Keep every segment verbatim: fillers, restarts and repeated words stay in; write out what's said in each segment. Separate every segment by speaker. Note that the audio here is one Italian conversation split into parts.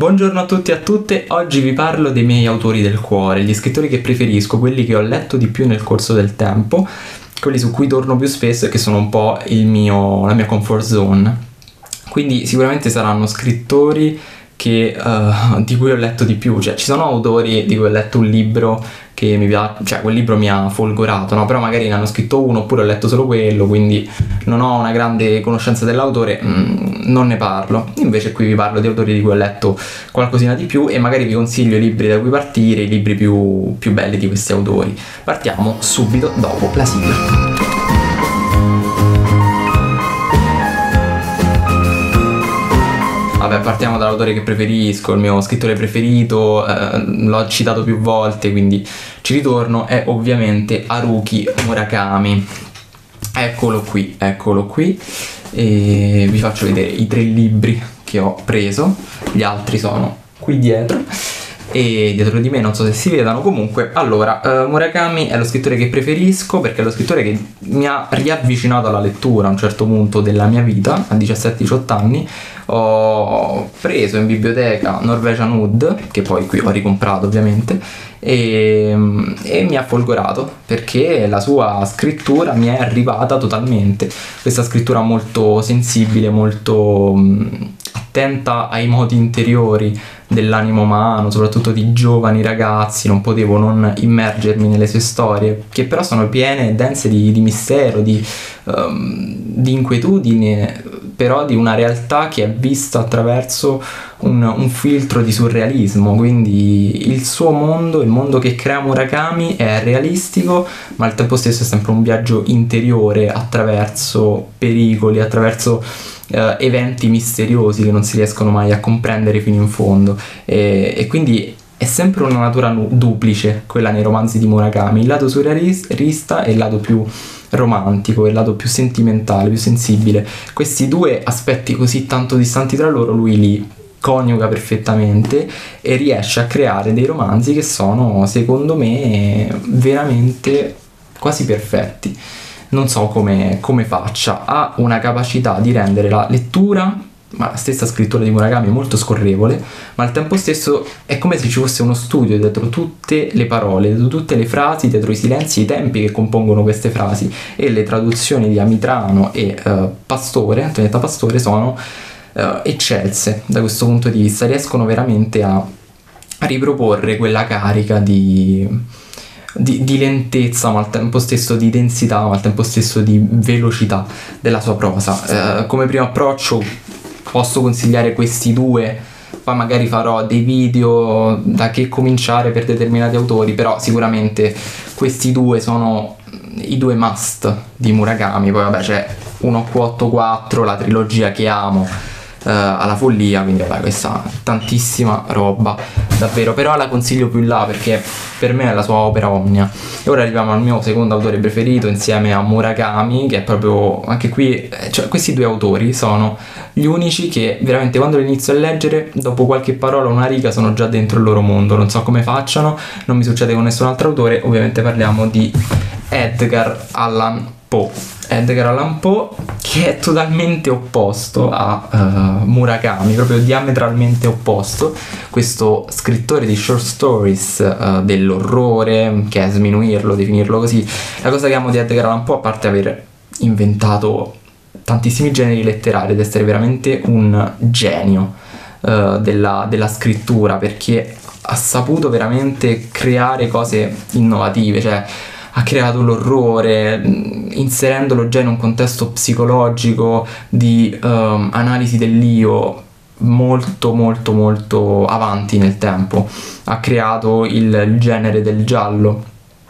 Speaker 1: Buongiorno a tutti e a tutte, oggi vi parlo dei miei autori del cuore, gli scrittori che preferisco, quelli che ho letto di più nel corso del tempo, quelli su cui torno più spesso e che sono un po' il mio, la mia comfort zone. Quindi sicuramente saranno scrittori che, uh, di cui ho letto di più, cioè ci sono autori di cui ho letto un libro che mi piace, cioè quel libro mi ha folgorato, no? Però magari ne hanno scritto uno oppure ho letto solo quello, quindi non ho una grande conoscenza dell'autore, mh, non ne parlo. Invece qui vi parlo di autori di cui ho letto qualcosina di più e magari vi consiglio i libri da cui partire, i libri più, più belli di questi autori. Partiamo subito dopo la sigla. Vabbè, partiamo dall'autore che preferisco, il mio scrittore preferito, eh, l'ho citato più volte, quindi ci ritorno, è ovviamente Haruki Murakami. Eccolo qui, eccolo qui, e vi faccio vedere i tre libri che ho preso, gli altri sono qui dietro, e dietro di me non so se si vedano. Comunque, allora, uh, Murakami è lo scrittore che preferisco perché è lo scrittore che mi ha riavvicinato alla lettura a un certo punto della mia vita, a diciassette diciotto anni. Ho preso in biblioteca Norwegian Wood, che poi qui ho ricomprato ovviamente, e, e mi ha folgorato perché la sua scrittura mi è arrivata totalmente, questa scrittura molto sensibile, molto mh, attenta ai modi interiori dell'animo umano, soprattutto di giovani ragazzi. Non potevo non immergermi nelle sue storie, che però sono piene e dense di, di mistero, di, um, di inquietudine, però di una realtà che è vista attraverso un, un filtro di surrealismo. Quindi il suo mondo, il mondo che crea Murakami, è realistico, ma al tempo stesso è sempre un viaggio interiore attraverso pericoli, attraverso Uh, eventi misteriosi che non si riescono mai a comprendere fino in fondo, e, e quindi è sempre una natura nu- duplice quella nei romanzi di Murakami, il lato surrealista e il lato più romantico, il lato più sentimentale, più sensibile. Questi due aspetti così tanto distanti tra loro lui li coniuga perfettamente e riesce a creare dei romanzi che sono, secondo me, veramente quasi perfetti. Non so come, come faccia, ha una capacità di rendere la lettura, ma la stessa scrittura di Murakami, molto scorrevole, ma al tempo stesso è come se ci fosse uno studio dietro tutte le parole, dietro tutte le frasi, dietro i silenzi e i tempi che compongono queste frasi, e le traduzioni di Amitrano e uh, Pastore, Antonietta Pastore, sono uh, eccelse da questo punto di vista, riescono veramente a, a riproporre quella carica di... Di, di lentezza, ma al tempo stesso di densità, ma al tempo stesso di velocità della sua prosa. Eh, come primo approccio posso consigliare questi due, poi magari farò dei video da che cominciare per determinati autori, però sicuramente questi due sono i due must di Murakami. Poi vabbè c'è uno Q ottantaquattro, la trilogia che amo Uh, alla follia, quindi vabbè, questa tantissima roba davvero, però la consiglio più in là perché per me è la sua opera omnia. E ora arriviamo al mio secondo autore preferito insieme a Murakami, che è proprio anche qui, cioè questi due autori sono gli unici che veramente quando li inizio a leggere, dopo qualche parola o una riga sono già dentro il loro mondo. Non so come facciano, non mi succede con nessun altro autore. Ovviamente parliamo di Edgar Allan Poe. Edgar Allan Poe, che è totalmente opposto a uh, Murakami, proprio diametralmente opposto. Questo scrittore di short stories uh, dell'orrore, che è sminuirlo, definirlo così. La cosa che amo di Edgar Allan Poe, a parte aver inventato tantissimi generi letterari ed essere veramente un genio uh, della, della scrittura, perché ha saputo veramente creare cose innovative, cioè ha creato l'orrore inserendolo già in un contesto psicologico di um, analisi dell'io molto molto molto avanti nel tempo. Ha creato il, il genere del giallo,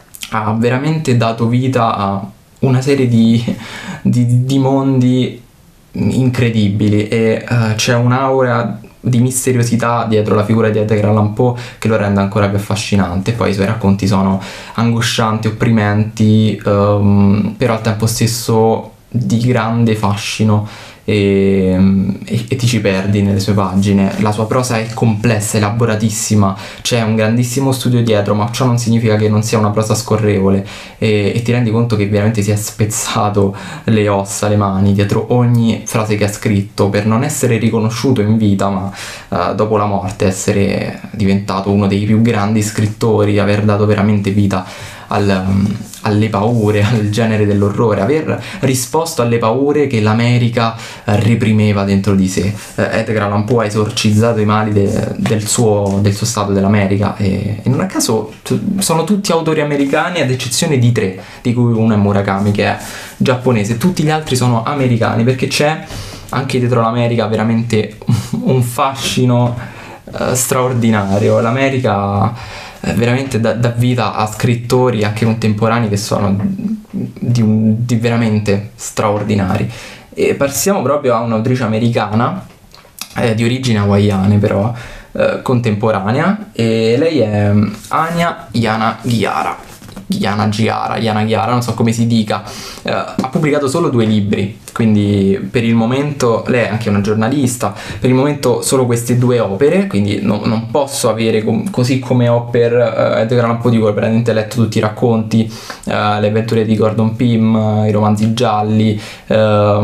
Speaker 1: ha veramente dato vita a una serie di, di, di mondi incredibili, e uh, c'è un'aura di misteriosità dietro la figura di Edgar Allan Poe che lo rende ancora più affascinante. Poi i suoi racconti sono angoscianti, opprimenti, um, però al tempo stesso di grande fascino e, e, e ti ci perdi nelle sue pagine. La sua prosa è complessa, elaboratissima, c'è un grandissimo studio dietro, ma ciò non significa che non sia una prosa scorrevole, e, e ti rendi conto che veramente si è spezzato le ossa, le mani dietro ogni frase che ha scritto, per non essere riconosciuto in vita, ma uh, dopo la morte essere diventato uno dei più grandi scrittori, aver dato veramente vita al, um, alle paure, al genere dell'orrore, aver risposto alle paure che l'America uh, reprimeva dentro di sé. Uh, Edgar Allan Poe ha esorcizzato i mali de, del, suo, del suo stato, dell'America, e, e non a caso t- sono tutti autori americani ad eccezione di tre, di cui uno è Murakami, che è giapponese. Tutti gli altri sono americani, perché c'è anche dietro l'America veramente un fascino uh, straordinario. L'America veramente dà, dà vita a scrittori anche contemporanei che sono di, un, di veramente straordinari. E passiamo proprio a un'autrice americana eh, di origini hawaiane, però eh, contemporanea, e lei è Anya Yanagihara. Yanagihara, Yanagihara, non so come si dica. Eh, ha pubblicato solo due libri, quindi per il momento, lei è anche una giornalista, per il momento solo queste due opere, quindi no, non posso avere, com- così come ho per uh, Edgar Allan Poe, dico, praticamente letto tutti i racconti, uh, le avventure di Gordon Pym, uh, i romanzi gialli, uh,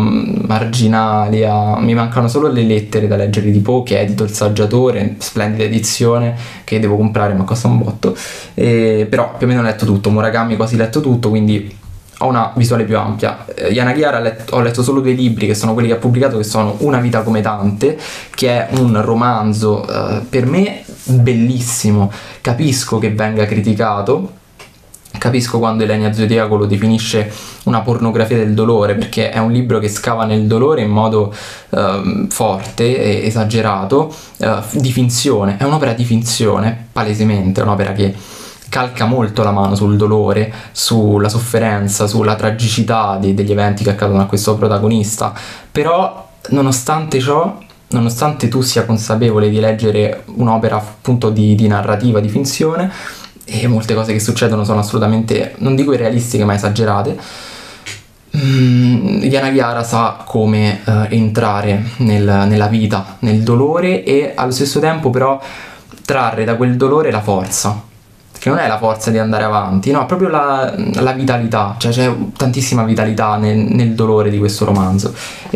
Speaker 1: Marginalia, mi mancano solo le lettere da leggere di Poe, che edito Il Saggiatore, splendida edizione che devo comprare ma costa un botto, e, però più o meno ho letto tutto. Murakami quasi letto tutto, quindi ho una visuale più ampia. eh, Yanagihara letto, ho letto solo due libri, che sono quelli che ha pubblicato, che sono Una vita come tante, che è un romanzo eh, per me bellissimo. Capisco che venga criticato, capisco quando Ilenia Zodiaco lo definisce una pornografia del dolore, perché è un libro che scava nel dolore in modo eh, forte e esagerato, eh, di finzione. È un'opera di finzione, palesemente, è un'opera che calca molto la mano sul dolore, sulla sofferenza, sulla tragicità di, degli eventi che accadono a questo protagonista. Però nonostante ciò, nonostante tu sia consapevole di leggere un'opera appunto di, di narrativa, di finzione, e molte cose che succedono sono assolutamente, non dico irrealistiche, ma esagerate, mm, Yanagihara sa come uh, entrare nel, nella vita, nel dolore, e allo stesso tempo però trarre da quel dolore la forza, che non è la forza di andare avanti, no, proprio la, la vitalità, cioè c'è tantissima vitalità nel, nel dolore di questo romanzo,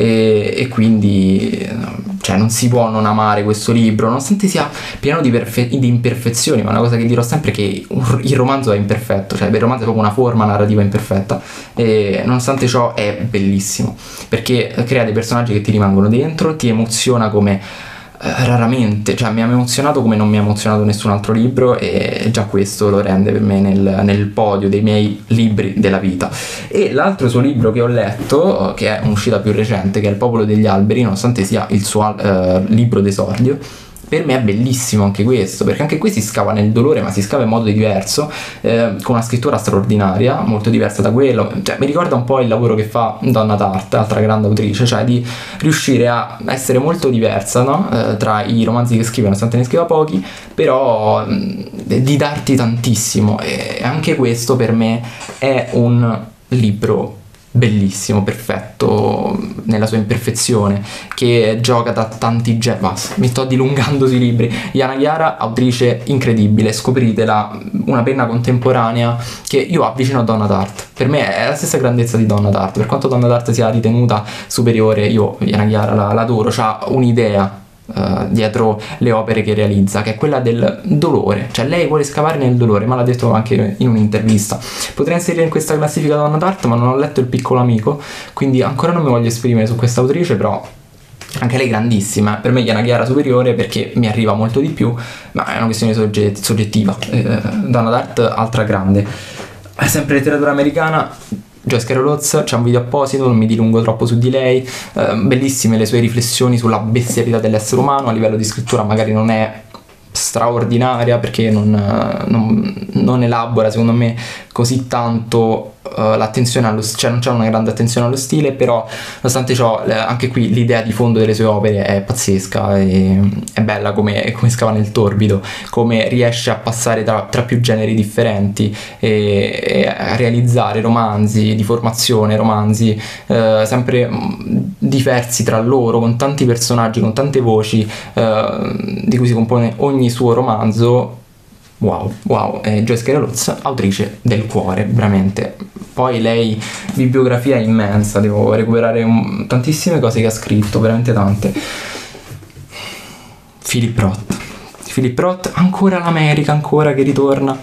Speaker 1: e, e quindi cioè non si può non amare questo libro, nonostante sia pieno di, perfe- di imperfezioni. Ma una cosa che dirò sempre è che il romanzo è imperfetto, cioè il romanzo è proprio una forma narrativa imperfetta, e nonostante ciò è bellissimo, perché crea dei personaggi che ti rimangono dentro, ti emoziona come raramente, cioè mi ha emozionato come non mi ha emozionato nessun altro libro, e già questo lo rende per me nel, nel podio dei miei libri della vita. E l'altro suo libro che ho letto, che è un'uscita più recente, che è Il popolo degli alberi, nonostante sia il suo eh, libro d'esordio, per me è bellissimo anche questo, perché anche qui si scava nel dolore, ma si scava in modo diverso, eh, con una scrittura straordinaria, molto diversa da quello. Cioè, mi ricorda un po' il lavoro che fa Donna Tartt, altra grande autrice, cioè di riuscire a essere molto diversa, no? eh, tra i romanzi che scrive, nonostante ne scriva pochi, però mh, di darti tantissimo. E anche questo per me è un libro bellissimo, perfetto nella sua imperfezione, che gioca da tanti generi. Basta, mi sto dilungando sui libri. Yanagihara, autrice incredibile, scopritela, una penna contemporanea che io avvicino a Donna Tartt. Per me è la stessa grandezza di Donna Tartt, per quanto Donna Tartt sia ritenuta superiore, io Yanagihara la, l'adoro, c'ha un'idea Uh, dietro le opere che realizza, che è quella del dolore, cioè lei vuole scavare nel dolore, ma l'ha detto anche in un'intervista. Potrei inserire in questa classifica Donna Tartt, ma non ho letto Il piccolo amico, quindi ancora non mi voglio esprimere su questa autrice, però anche lei grandissima. Per me Yanagihara superiore perché mi arriva molto di più, ma è una questione sogge- soggettiva. eh, Donna Tartt altra grande. È sempre letteratura americana. Joyce Carol Oates, c'è un video apposito, non mi dilungo troppo su di lei. Eh, bellissime le sue riflessioni sulla bestialità dell'essere umano. A livello di scrittura magari non è straordinaria, perché non, non, non elabora secondo me così tanto uh, l'attenzione allo cioè non c'è una grande attenzione allo stile, però nonostante ciò eh, anche qui l'idea di fondo delle sue opere è pazzesca, e, è bella come, come scava nel torbido, come riesce a passare tra, tra più generi differenti e, e a realizzare romanzi di formazione, romanzi eh, sempre diversi tra loro, con tanti personaggi, con tante voci, eh, di cui si compone ogni suo romanzo. Wow, wow, eh, Joyce Carol Oates, autrice del cuore, veramente. Poi lei, bibliografia immensa, devo recuperare un, tantissime cose che ha scritto, veramente tante. Philip Roth, Philip Roth, ancora l'America, ancora che ritorna.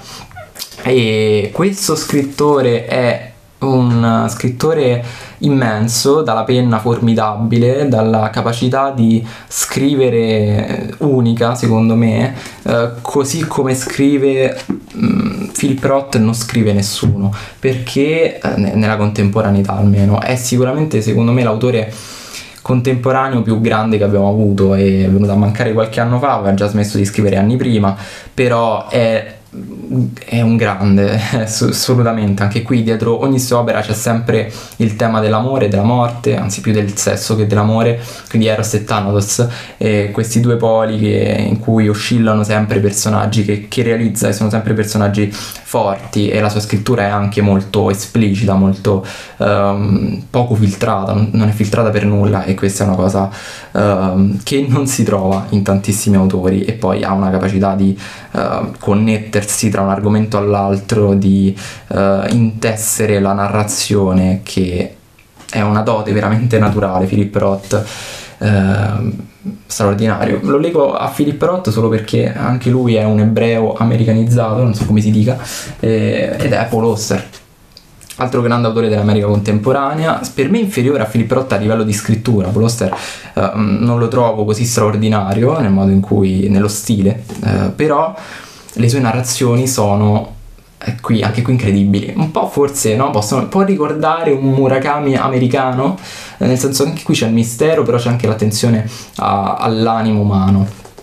Speaker 1: E questo scrittore è un scrittore immenso, dalla penna formidabile, dalla capacità di scrivere unica, secondo me, eh, così come scrive mh, Philip Roth non scrive nessuno, perché eh, nella contemporaneità almeno è sicuramente, secondo me, l'autore contemporaneo più grande che abbiamo avuto. È venuto a mancare qualche anno fa, aveva già smesso di scrivere anni prima, però è è un grande, assolutamente. Anche qui dietro ogni sua opera c'è sempre il tema dell'amore e della morte, anzi più del sesso che dell'amore, quindi Eros e Thanatos, e questi due poli che, in cui oscillano sempre personaggi che, che realizza, e sono sempre personaggi forti, e la sua scrittura è anche molto esplicita, molto um, poco filtrata, non è filtrata per nulla, e questa è una cosa um, che non si trova in tantissimi autori. E poi ha una capacità di uh, connettersi tra un argomento all'altro, di uh, intessere la narrazione, che è una dote veramente naturale. Philip Roth, uh, straordinario. Lo leggo a Philip Roth solo perché anche lui è un ebreo americanizzato, non so come si dica, eh, ed è Paul Auster, altro grande autore dell'America contemporanea, per me inferiore a Philip Roth a livello di scrittura. Paul Auster uh, non lo trovo così straordinario nel modo in cui, nello stile, uh, però le sue narrazioni sono eh, qui, anche qui incredibili, un po' forse, no? Possono un po' ricordare un Murakami americano, eh, nel senso che anche qui c'è il mistero, però c'è anche l'attenzione a, all'animo umano,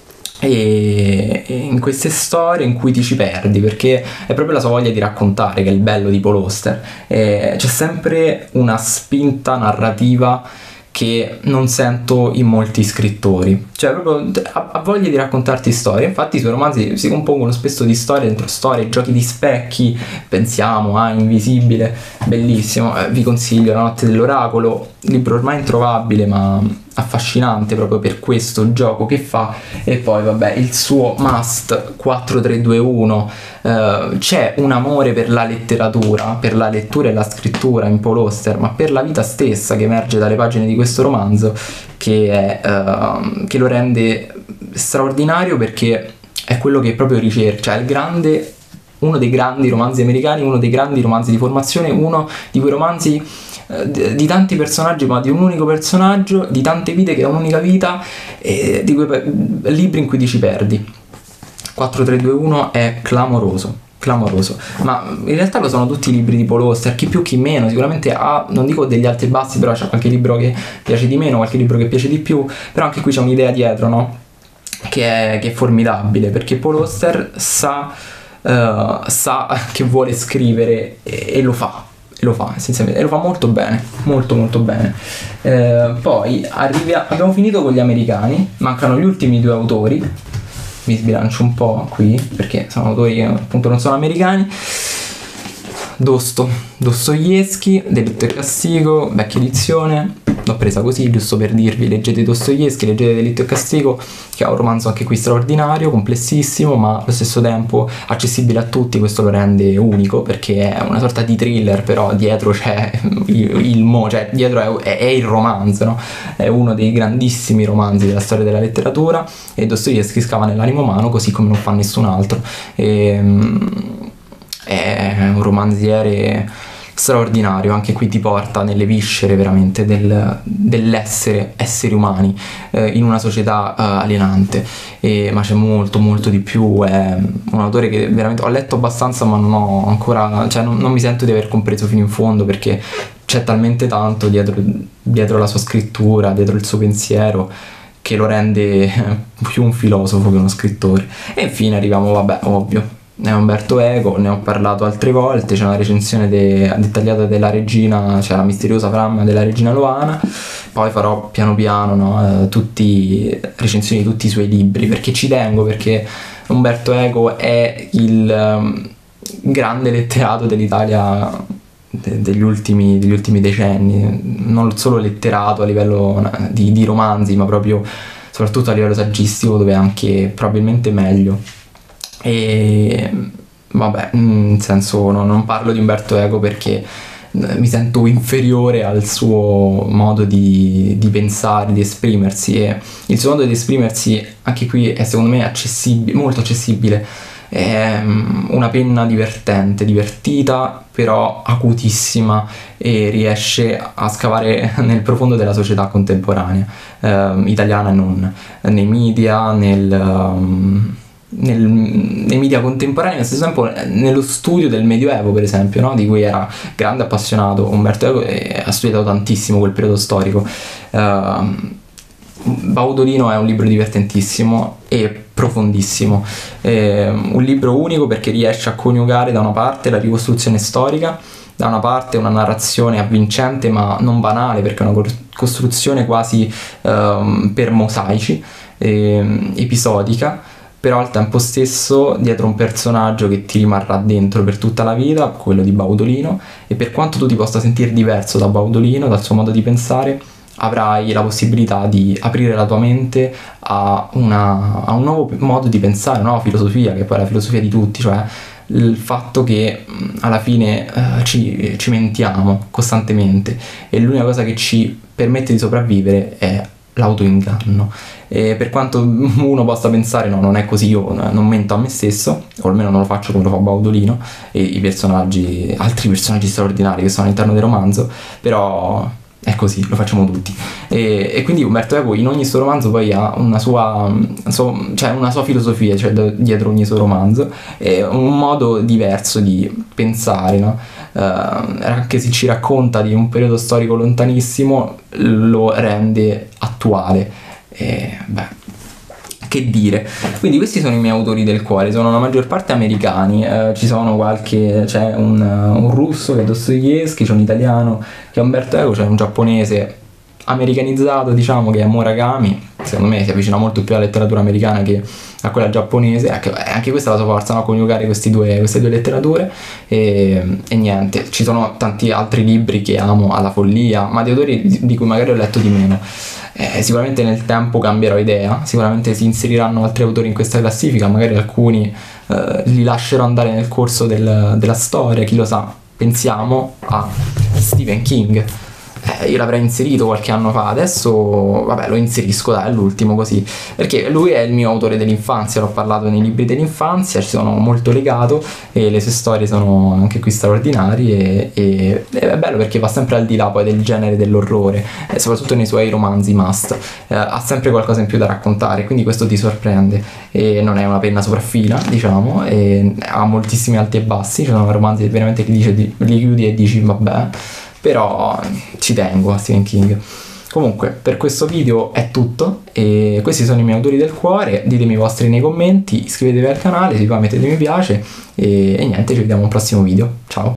Speaker 1: e, e in queste storie in cui ti ci perdi, perché è proprio la sua voglia di raccontare che è il bello di Paul Auster. Eh, c'è sempre una spinta narrativa che non sento in molti scrittori, cioè proprio ha, ha voglia di raccontarti storie. Infatti i suoi romanzi si compongono spesso di storie dentro storie, giochi di specchi, pensiamo a Invisibile, bellissimo, eh, vi consiglio La notte dell'oracolo, libro ormai introvabile ma affascinante proprio per questo gioco che fa. E poi vabbè il suo must quattro tre due uno, eh, c'è un amore per la letteratura, per la lettura e la scrittura in Paul Auster, ma per la vita stessa, che emerge dalle pagine di questo romanzo, che, è, eh, che lo rende straordinario, perché è quello che proprio ricerca, cioè il grande, uno dei grandi romanzi americani, uno dei grandi romanzi di formazione, uno di quei romanzi di tanti personaggi ma di un unico personaggio, di tante vite che è un'unica vita, e di quei libri in cui ti ci perdi. quattro tre due uno è clamoroso, clamoroso, ma in realtà lo sono tutti i libri di Paul Auster, chi più chi meno. Sicuramente ha, non dico degli alti e bassi, però c'è qualche libro che piace di meno, qualche libro che piace di più, però anche qui c'è un'idea dietro, no? Che è, che è formidabile, perché Paul Auster sa, uh, sa che vuole scrivere, e, e lo fa. E lo fa essenzialmente, e lo fa molto bene, molto molto bene. Eh, poi arriva, abbiamo finito con gli americani, mancano gli ultimi due autori. Mi sbilancio un po' qui perché sono autori che appunto non sono americani. Dosto, Dostoevsky, Delitto e Castigo, vecchia edizione, l'ho presa così giusto per dirvi: leggete Dostoevsky, leggete Delitto e Castigo, che è un romanzo anche qui straordinario, complessissimo ma allo stesso tempo accessibile a tutti. Questo lo rende unico perché è una sorta di thriller, però dietro c'è il, il mo, cioè dietro è, è il romanzo, no? È uno dei grandissimi romanzi della storia della letteratura, e Dostoevsky scava nell'animo umano così come non fa nessun altro. E, è un romanziere straordinario, anche qui ti porta nelle viscere veramente del, dell'essere esseri umani eh, in una società eh, alienante, e, ma c'è molto molto di più. È un autore che veramente ho letto abbastanza ma non ho ancora, cioè non, non mi sento di aver compreso fino in fondo, perché c'è talmente tanto dietro, dietro la sua scrittura, dietro il suo pensiero, che lo rende più un filosofo che uno scrittore. E infine arriviamo, vabbè, ovvio, è Umberto Eco, ne ho parlato altre volte, c'è una recensione de- dettagliata della regina, cioè la misteriosa framma della regina Loana, poi farò piano piano, no, eh, tutti, recensioni di tutti i suoi libri, perché ci tengo, perché Umberto Eco è il um, grande letterato dell'Italia de- degli ultimi, degli ultimi decenni, non solo letterato a livello di, di romanzi, ma proprio soprattutto a livello saggistico, dove è anche probabilmente meglio. E vabbè, in senso no, non parlo di Umberto Eco perché mi sento inferiore al suo modo di, di pensare, di esprimersi, e il suo modo di esprimersi anche qui è secondo me accessibile, molto accessibile. È una penna divertente, divertita, però acutissima, e riesce a scavare nel profondo della società contemporanea, eh, italiana e non, nei media, nel... Um, nel, nei media contemporanei, allo stesso tempo nello studio del Medioevo, per esempio, no? Di cui era grande appassionato Umberto Eco, e ha studiato tantissimo quel periodo storico. uh, Baudolino è un libro divertentissimo e profondissimo, è un libro unico perché riesce a coniugare da una parte la ricostruzione storica, da una parte una narrazione avvincente ma non banale, perché è una costruzione quasi um, per mosaici, eh, episodica, però al tempo stesso dietro un personaggio che ti rimarrà dentro per tutta la vita, quello di Baudolino, e per quanto tu ti possa sentire diverso da Baudolino, dal suo modo di pensare, avrai la possibilità di aprire la tua mente a, una, a un nuovo modo di pensare, una nuova filosofia, che poi è la filosofia di tutti, cioè il fatto che alla fine uh, ci, ci mentiamo costantemente e l'unica cosa che ci permette di sopravvivere è l'autoinganno. E per quanto uno possa pensare no, non è così, io non mento a me stesso, o almeno non lo faccio come lo fa Baudolino e i personaggi, altri personaggi straordinari che sono all'interno del romanzo, però è così, lo facciamo tutti. E, e quindi Umberto Eco in ogni suo romanzo poi ha una sua, cioè una sua filosofia, cioè dietro ogni suo romanzo, è un modo diverso di pensare, no? Uh, anche se ci racconta di un periodo storico lontanissimo, lo rende attuale. E, beh, che dire. Quindi questi sono i miei autori del cuore, sono la maggior parte americani, eh, ci sono qualche, c'è un, un russo che è Dostoevsky, c'è un italiano che è Umberto Eco, c'è un giapponese americanizzato, diciamo, che è Murakami. Secondo me si avvicina molto più alla letteratura americana che a quella giapponese, anche, anche questa è la sua forza, no? Coniugare questi due, queste due letterature. E, e niente, ci sono tanti altri libri che amo alla follia, ma di autori di, di cui magari ho letto di meno. Eh, sicuramente nel tempo cambierò idea, sicuramente si inseriranno altri autori in questa classifica, magari alcuni eh, li lascerò andare nel corso del, della storia, chi lo sa. Pensiamo a Stephen King. Eh, io l'avrei inserito qualche anno fa, adesso vabbè lo inserisco, dai, all'ultimo così, perché lui è il mio autore dell'infanzia, l'ho parlato nei libri dell'infanzia, ci sono molto legato e le sue storie sono anche qui straordinarie, e, e è bello perché va sempre al di là poi del genere dell'orrore, e soprattutto nei suoi romanzi must, eh, ha sempre qualcosa in più da raccontare, quindi questo ti sorprende, e non è una penna sopraffina, diciamo, e ha moltissimi alti e bassi, ci sono romanzi che veramente li, dice, li chiudi e dici vabbè, però ci tengo a Stephen King. Comunque per questo video è tutto, e questi sono i miei autori del cuore, ditemi i vostri nei commenti, iscrivetevi al canale, se vi va mettete mi piace, e, e niente, ci vediamo al prossimo video, ciao!